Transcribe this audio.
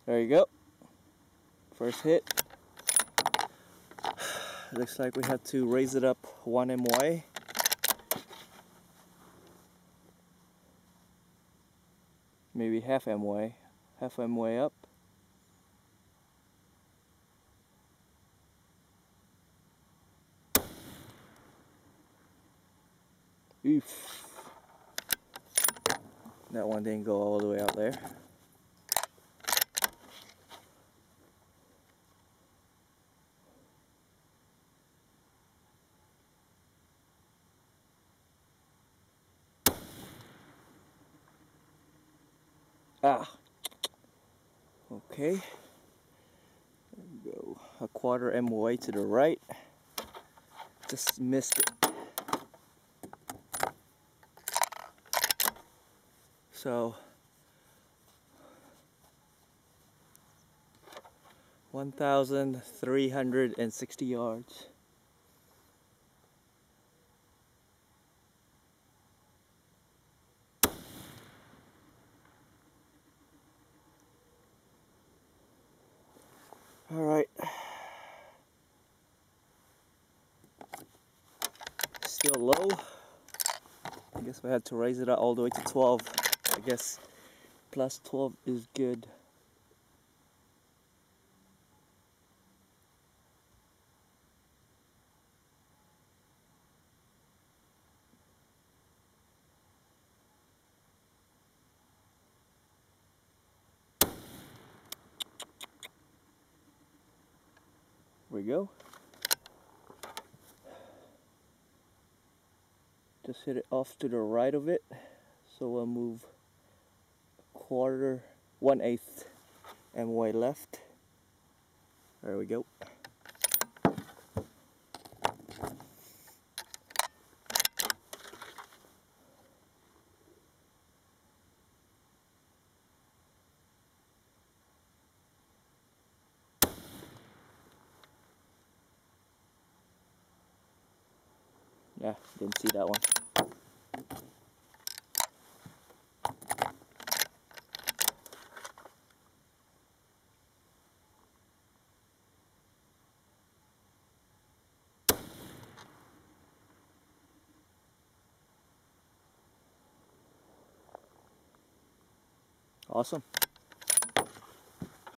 There you go. First hit. Looks like we have to raise it up 1 MY. Maybe half MY. Half MY up. Oof. That one didn't go all the way out there. Ah. Okay. There we go. A 1/4 MY to the right. Just missed it. So 1,360 yards. All right. Still low. I guess we had to raise it up all the way to 12. I guess plus 12 is good. There we go. Just hit it off to the right of it. So we'll move 1/8 MY left. There we go. Yeah, didn't see that one. Awesome.